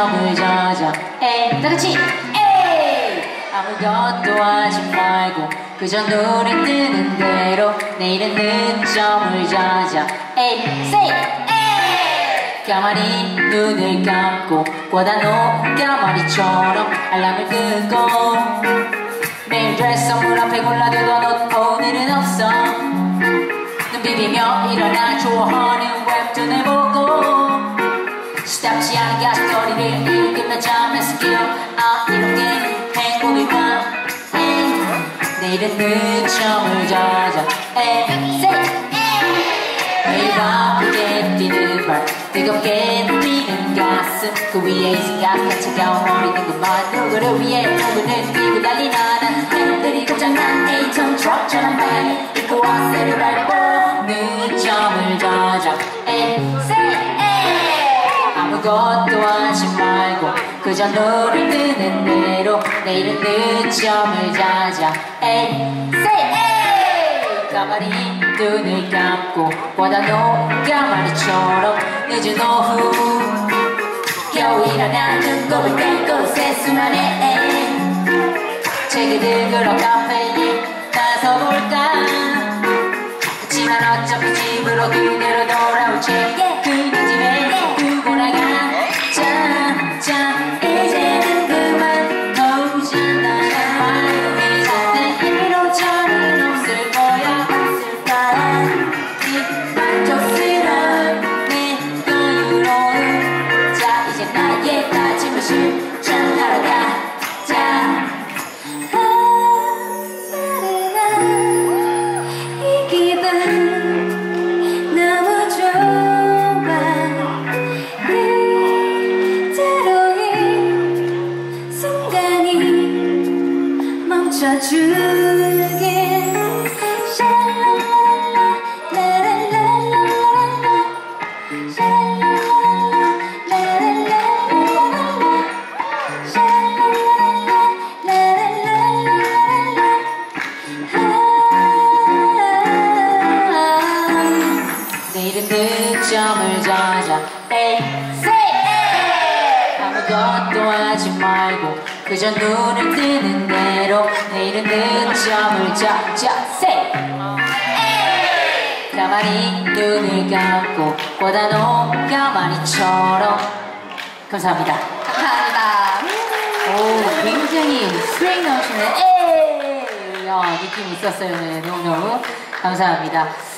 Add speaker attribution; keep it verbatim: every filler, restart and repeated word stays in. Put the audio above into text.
Speaker 1: 늦잠을 자자. 에이, 다 같이 에이. 아무것도 하지 말고 그저 눈에 뜨는 대로 내일은 늦잠을 자자. 에이, say 에이. 가만히 눈을 감고 꽂아놓은 까마리처럼 알람을 끄고 매일 드레스 선물 앞에 골라두던 옷 오늘은 없어. 눈 비비며 일어나 좋아하는 웹툰을 보고 시답지 않은 가식거리를 읽으며 잠에서 깨어 아 이런 게 행복일까. 에이. 내일은 늦잠을 자자. 에이, say 매일 바쁘게 뛰는 발 뜨겁게 뛰는 가슴 그 위에 생각한 차가운 머리 궁금한 누구를 위해 누구는 뛰고 달리나 난 팬들이 고장난 에이톤 트럭처럼 발 입고 와세를 밟고 늦잠을 자자. 에이, say 에이. 아무것도 하지 말고 그저 눈을 뜨는 대로 내일은 늦잠을 자자. 에이, say 에이. 가만히 눈을 감고 꽂아놓은 까마리처럼 늦은 오후 겨우 일어나 눈곱을 떼고 세수만해. 책을 들고 카페에 나서볼까. 하지만 어차피 집으로 그대로 돌아올 책 그냥 집에 두고 나가. 짠, 짠, 이제는 그만 오잖아. 이제 내일로 저는 없을 거야. 만족스러운 내 여유로움. 자 이제 나의 다짐을 실천하러 가자. 이 기분 너무 좋아. 이대로인 순간이 멈춰주길. 내일은 늦잠을 자자. 에이, say 에이. 아무것도 하지 말고 그저 눈을 뜨는 대로 내일은 늦잠을 자자. say 에이. 가만히 눈을 감고 꽂아놓은 가만히처럼. 감사합니다.
Speaker 2: 감사합니다.
Speaker 1: 오, 굉장히 스윙 나오시네. 에이. 야, 느낌 있었어요. 네, 너무너무 감사합니다.